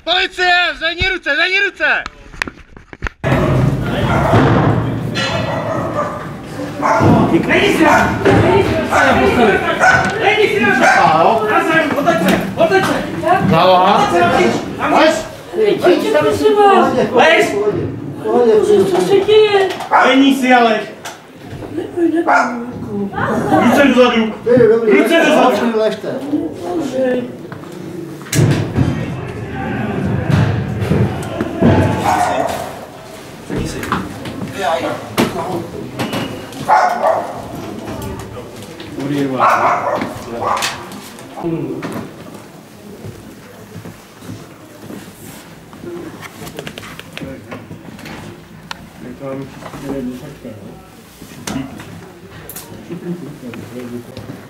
Policie! Zvedni ruce, zvedni ruce! Nejdi si na! Nejdi si na! Otoč se! Záloha! Lež! Číče, prosím vás! Lež! Co se děje? Lení si a lež! Ruce dozadu! Ruce dozadu! Ležte. Sedni si. Tam je jednotka, jo?